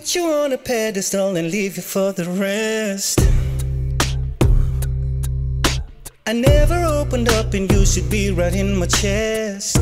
put you on a pedestal and leave you for the rest. I never opened up and you should be right in my chest.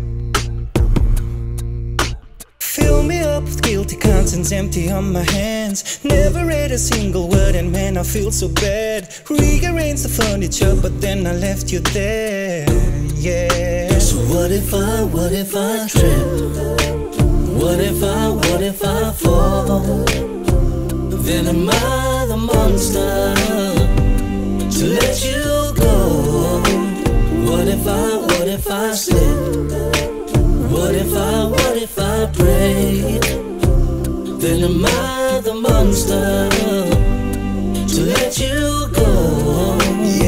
Fill me up with guilty conscience, empty on my hands. Never read a single word and man I feel so bad. Rearranged the furniture but then I left you there, yeah. So what if I trip? What if I fall? Then am I the monster to let you go? What if I slip? What if I break? Then am I the monster to let you go?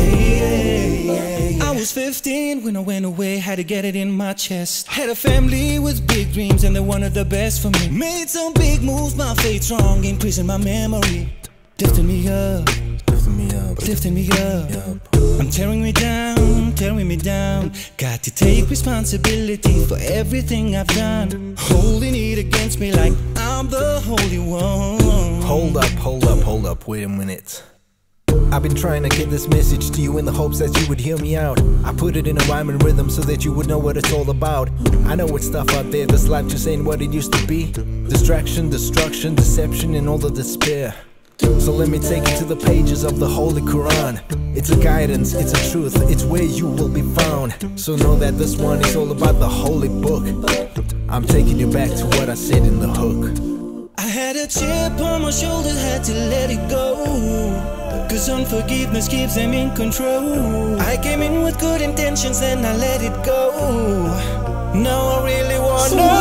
I was 15 when I went away, had to get it in my chest. Had a family with big dreams and they wanted the best for me. Made some big moves, my fate's wrong, increasing my memory. Lifting me up, lifting me up. I'm tearing me down. Got to take responsibility for everything I've done. Holding it against me like I'm the holy one. Hold up, wait a minute. I've been trying to get this message to you in the hopes that you would hear me out. I put it in a rhyme and rhythm so that you would know what it's all about. I know it's stuff out there, this life just ain't what it used to be. Distraction, destruction, deception, and all the despair. So let me take you to the pages of the Holy Quran. It's a guidance, it's a truth, it's where you will be found. So know that this one is all about the holy book. I'm taking you back to what I said in the hook. I had a chip on my shoulder, had to let it go. Cause unforgiveness keeps them in control. I came in with good intentions and I let it go. Now I really wanna